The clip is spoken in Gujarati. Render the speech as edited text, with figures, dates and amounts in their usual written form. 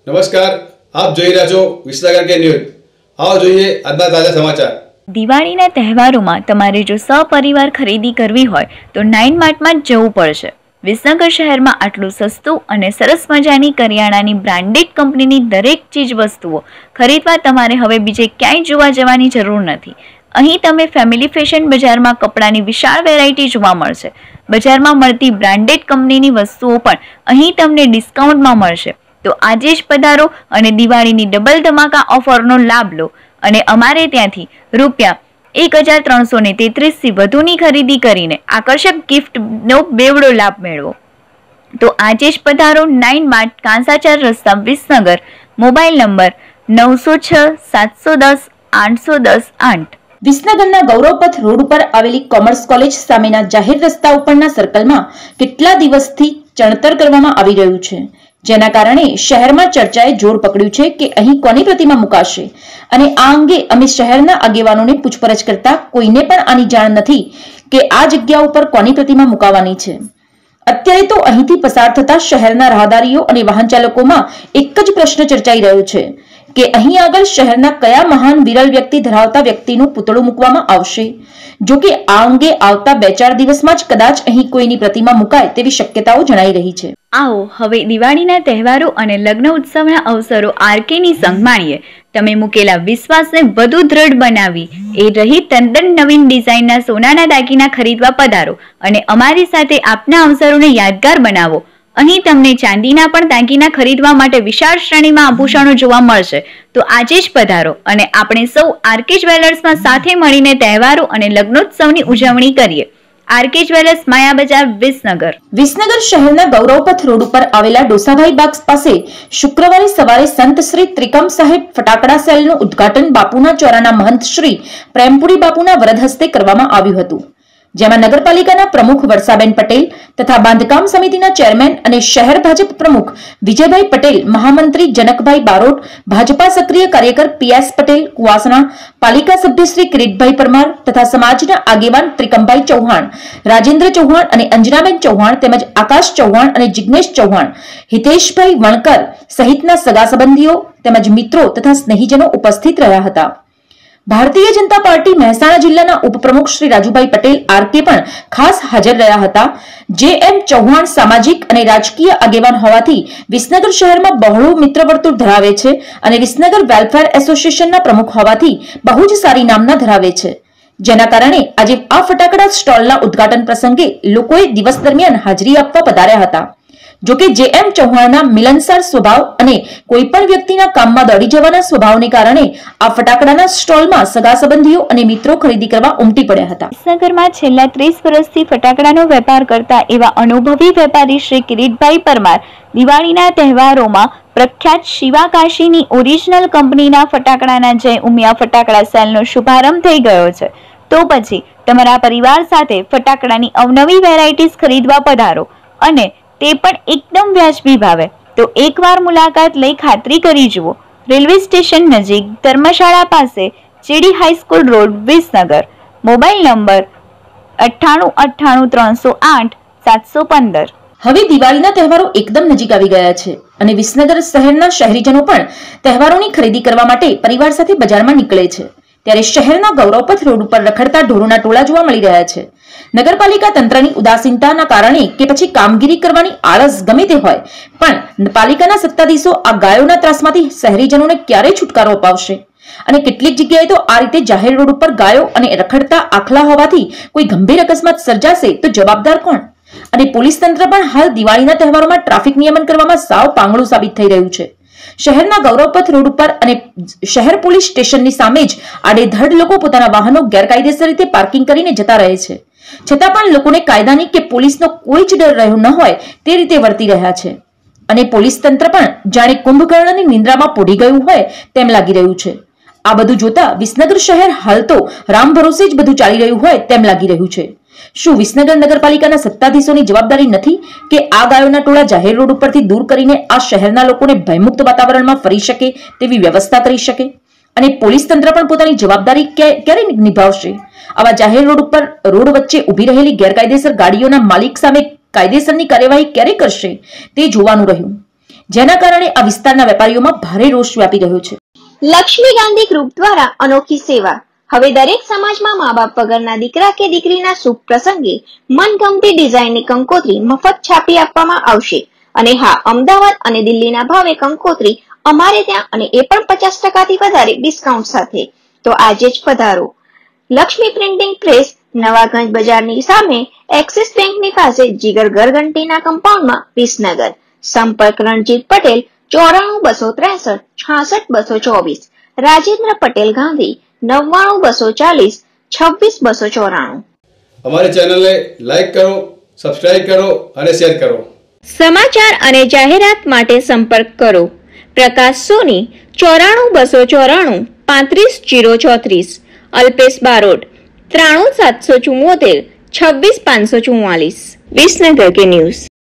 નમસ્કાર, આપ જોઈ રહ્યા છો વિસનગર કે ન્યૂઝ। આવો જોઈએ આજના તાજા સમાચાર। દિવાળીના તહેવારોમાં તમારે જો સપરિવાર ખરીદી કરવી હોય તો 9 માર્ટમાં જ જવું પડશે। વિસનગર શહેરમાં આટલું સસ્તું અને સરસ મજાની કરિયાણાની બ્રાન્ડેડ કંપનીની દરેક ચીજ વસ્તુઓ ખરીદવા તમારે હવે બીજે ક્યાંય જોવા જવાની જરૂર નથી। અહીં તમે ફેમિલી ફેશન બજારમાં કપડાની વિશાળ વેરાયટી જોવા મળશે। બજારમાં મળતી બ્રાન્ડેડ કંપનીની વસ્તુઓ પણ અહીં તમને ડિસ્કાઉન્ટમાં મળશે। તો આજે જ પધારો અને દિવાળીની ડબલ ધમાકા ઓફરનો લાભ લો અને અમારે ત્યાંથી ₹1333 થી વધુની ખરીદી કરીને આકર્ષક ગિફ્ટનો બેવડો લાભ મેળવો। તો આજે જ પધારો 9 માર્ટ કાંસાચાર રસ્તા વિસનગર। Mobile number 9067108108। વિસનગરના ગૌરવપથ રોડ ઉપર આવેલી કોમર્સ કોલેજ સામેના જાહેર રસ્તા ઉપરના સર્કલમાં કેટલા દિવસથી ચણતર કરવામાં આવી રહ્યું છે, જેના કારણે શહેરમાં ચર્ચાએ જોર પકડ્યું છે કે અહીં કોની પ્રતિમા મુકાશે અને આ અંગે અમે શહેરના આગેવાનોને પૂછપરછ કરતા કોઈને પણ આની જાણ નથી કે આ જગ્યા ઉપર કોની પ્રતિમા મુકાવાની છે। અત્યારે તો અહીંથી પસાર થતા શહેરના રાહદારીઓ અને વાહન ચાલકોમાં એક જ પ્રશ્ન ચર્ચાઈ રહ્યો છે કે અહીં આગળ શહેરના કયા મહાન વિરલ વ્યક્તિ ધરાવતા વ્યક્તિનું પુતળું મૂકવામાં આવશે। જો કે આ અંગે આવતા 2-4 દિવસમાં જ કદાચ અહીં કોઈની પ્રતિમા મુકાય તેવી શક્યતાઓ જણાઈ રહી છે। આવો હવે દિવાળીના તહેવારો અને લગ્ન ઉત્સવના અવસરો આરકેની સંગ માણીએ। તમે મૂકેલા વિશ્વાસને વધુ દ્રઢ બનાવી એ રહી તદ્દન નવીન ડિઝાઇનના સોનાના દાગીના ખરીદવા પધારો અને અમારી સાથે આપના અવસરોને યાદગાર બનાવો। અહીં તમને ચાંદીના પણ દાગીના ખરીદવા માટે વિશાળ શ્રેણીમાં આભૂષણો જોવા મળશે। તો આજે જ પધારો અને આપણે સૌ આરકે જ્વેલર્સમાં સાથે મળીને તહેવારો અને લગ્નોત્સવની ઉજવણી કરીએ। આરકે જ્વેલર્સ, માયા બજાર, વિસનગર। વિસનગર શહેરના ગૌરવપથ રોડ ઉપર આવેલા ડોસાભાઈ બાગ પાસે શુક્રવારે સવારે સંત શ્રી ત્રિકમ સાહેબ ફટાકડા સેલનું ઉદ્ઘાટન બાપુના ચોરાના મહંત શ્રી પ્રેમપુરી બાપુના વરદ હસ્તે કરવામાં આવ્યું હતું, જેમાં નગરપાલિકાના પ્રમુખ વર્ષાબેન પટેલ તથા બાંધકામ સમિતિના ચેરમેન અને શહેર ભાજપ પ્રમુખ વિજયભાઈ પટેલ, મહામંત્રી જનકભાઈ બારોટ, ભાજપા સક્રિય કાર્યકર પીએસ પટેલ કુવાસણા, પાલિકા સભ્ય શ્રી કિરીટભાઈ પરમાર તથા સમાજના આગેવાન ત્રિકમભાઈ ચૌહાણ, રાજેન્દ્ર ચૌહાણ અને અંજનાબેન ચૌહાણ તેમજ આકાશ ચૌહાણ અને જિગ્નેશ ચૌહાણ, હિતેશભાઈ વણકર સહિતના સગા સંબંધીઓ તેમજ મિત્રો તથા સ્નેહીજનો ઉપસ્થિત રહ્યા હતા। ભારતીય જનતા પાર્ટી મહેસાણા જિલ્લાના ઉપપ્રમુખ શ્રી રાજુભાઈ પટેલ આરકે પણ ખાસ હાજર રહ્યા હતા। જે.એમ. ચૌહાણ સામાજિક અને રાજકીય આગેવાન હોવાથી વિસનગર શહેરમાં બહોળું મિત્ર વર્તુળ ધરાવે છે અને વિસનગર વેલફેર એસોસિએશનના પ્રમુખ હોવાથી બહુ જ સારી નામના ધરાવે છે, જેના કારણે આજે આ ફટાકડા સ્ટોલના ઉદ્ઘાટન પ્રસંગે લોકોએ દિવસ દરમિયાન હાજરી આપવા પધાર્યા હતા। જોકે જે.એમ. ચૌહાણના મિલનસાર સ્વભાવ અને કોઈ પણ વ્યક્તિના કામમાં દોડી જવાના સ્વભાવને કારણે આ ફટાકડાના સ્ટોલમાં સગા સંબંધીઓ અને મિત્રો ખરીદી કરવા ઉમટી પડ્યા હતા। વિસનગરમાં છેલ્લા 30 વર્ષથી ફટાકડાનો વેપાર કરતા એવા અનુભવી વેપારી શ્રી કિરીટભાઈ પરમાર દિવાળીના તહેવારોમાં પ્રખ્યાત શિવાકાશીની ઓરિજિનલ કંપનીના ફટાકડાના જય ઉમિયા ફટાકડા સેલનો શુભારંભ થઈ ગયો છે। તો પછી તમારા પરિવાર સાથે ફટાકડાની અવનવી વેરાયટીઝ ખરીદવા પધારો અને તે પણ એકદમ વ્યાજબી ભાવે। તો એકવાર મુલાકાત લઈ ખાતરી કરી જુઓ। રેલવે સ્ટેશન નજીક, ધર્મશાળા પાસે, GD high school road, Visnagar. Mobile number 9898308715। હવે દિવાળીના તહેવારો એકદમ નજીક આવી ગયા છે અને વિસનગર શહેરના શહેરીજનો પણ તહેવારોની ખરીદી કરવા માટે પરિવાર સાથે બજારમાં નીકળે છે, ત્યારે શહેરના ગૌરવપથ રોડ ઉપર રખડતા ઢોરોના ટોળા જોવા મળી રહ્યા છે। નગરપાલિકા તંત્રની ઉદાસીનતાના કારણે કે પછી કામગીરી કરવાની આળસ ગમે તે હોય, પણ પાલિકાના સત્તાધીશો આ ગાયોના ત્રાસમાંથી શહેરીજનોને ક્યારે છુટકારો અપાવશે? અને કેટલીક જગ્યાએ તો આ રીતે જાહેર રોડ ઉપર ગાયો અને રખડતા આખલા હોવાથી કોઈ ગંભીર અકસ્માત સર્જાશે તો જવાબદાર કોણ? અને પોલીસ તંત્ર પણ હાલ દિવાળીના તહેવારોમાં ટ્રાફિક નિયમન કરવામાં સાવ પાંગળું સાબિત થઈ રહ્યું છે। શહેરના ગૌરવપથ રોડ ઉપર અને શહેર પોલીસ સ્ટેશનની સામે જ આડેધડ લોકો પોતાના વાહનો ગેરકાયદેસર રીતે પાર્કિંગ કરીને જતા રહે છે, છતાં પણ લોકોને કાયદાની કે પોલીસનો કોઈ જ ડર રહ્યો ન હોય તે રીતે વર્તી રહ્યા છે અને પોલીસ તંત્ર પણ જાણે કુંભકર્ણની નિંદ્રામાં પોઢી ગયું હોય તેમ લાગી રહ્યું છે। આ બધું જોતા વિસનગર શહેર હાલ તો રામ ભરોસે જ બધું ચાલી રહ્યું હોય તેમ લાગી રહ્યું છે। શું વિસનગર નગરપાલિકાના સત્તાધીશોની જવાબદારી નથી કે આ ગાયોના ટોળા જાહેર રોડ ઉપરથી દૂર કરીને આ શહેરના લોકોને ભયમુક્ત વાતાવરણમાં ફરી શકે તેવી વ્યવસ્થા કરી શકે? અને પોલીસ તંત્ર પણ પોતાની જવાબદારી ક્યારે નિભાવશે? આવા જાહેર રોડ ઉપર રોડ વચ્ચે ઊભી રહેલી ગેરકાયદેસર ગાડીઓના માલિક સામે કાયદેસરની કાર્યવાહી ક્યારે કરશે તે જોવાનું રહ્યું। જેના કારણે આ વિસ્તારના વેપારીઓમાં ભારે રોષ વ્યાપી રહ્યો છે. લક્ષ્મી ગાંધી ગ્રુપ દ્વારા અનોખી સેવા. હવે દરેક સમાજમાં મા બાપ વગરના દીકરા કે દીકરીના શુભ પ્રસંગે મનગમતી ડિઝાઇનની કંકોત્રી મફત છાપી આપવામાં આવશે. અને હા, અમદાવાદ અને દિલ્હીના ભાવે કંકોત્રી અમારે ત્યાં, અને એ પણ 50% વધારે ડિસ્કાઉન્ટ સાથે. તો આજે જ પધારો. લક્ષ્મી પ્રિન્ટિંગ પ્રેસ, નવાગંજ બજારની સામે એક્સિસ બેંકની પાસે, જીગર ઘરઘંટીના કમ્પાઉન્ડમાં, વિસનગર. સંપર્ક રણજીત પટેલ 94 263 66 224, રાજેન્દ્ર પટેલ ગાંધી 99 240 26 294. અમારી ચેનલને લાઈક કરો, સબસ્ક્રાઇબ કરો અને શેર કરો. સમાચાર અને જાહેરાત માટે સંપર્ક કરો પ્રકાશ સોની 94 294 35 034, અલ્પેશ બારોટ 93 774 26 544. વિસનગર કે ન્યૂઝ.